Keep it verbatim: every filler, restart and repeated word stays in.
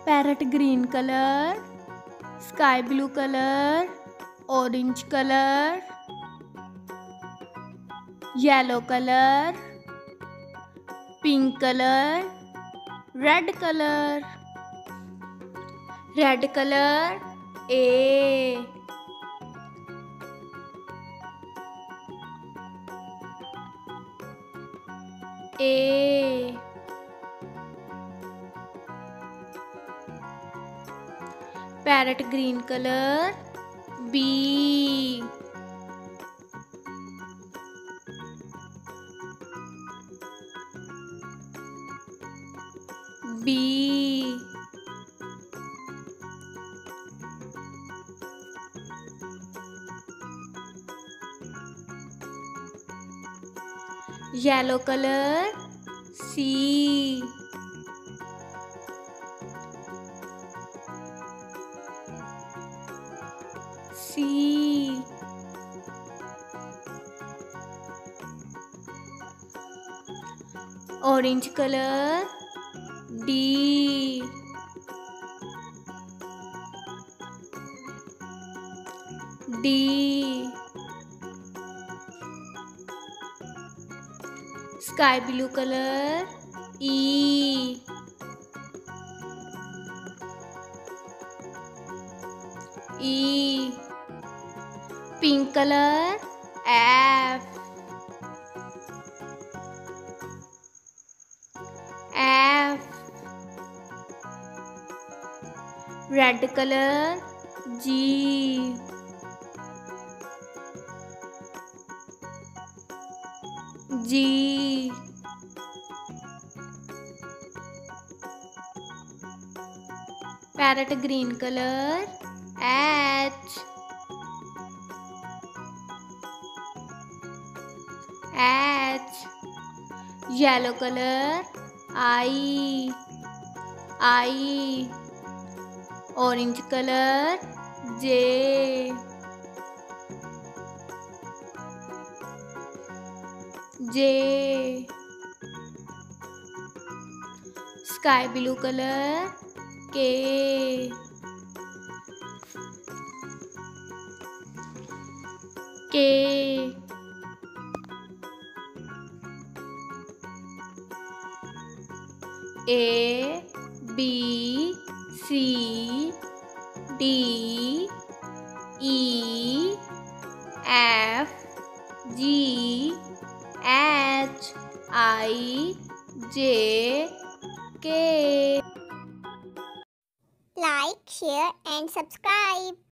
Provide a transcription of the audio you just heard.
Parrot green colour, sky blue colour, orange colour, yellow colour, pink colour, red colour. Red colour A, A. Parrot green colour B, B. Yellow colour C, C. Orange colour D, D. Sky blue colour E, E. Pink colour F, F. Red colour G, G. Parrot green colour H, H. Yellow colour I, I. Orange colour J, J. Sky blue colour K, K. A B C D E F G H I J K. Like, share and subscribe.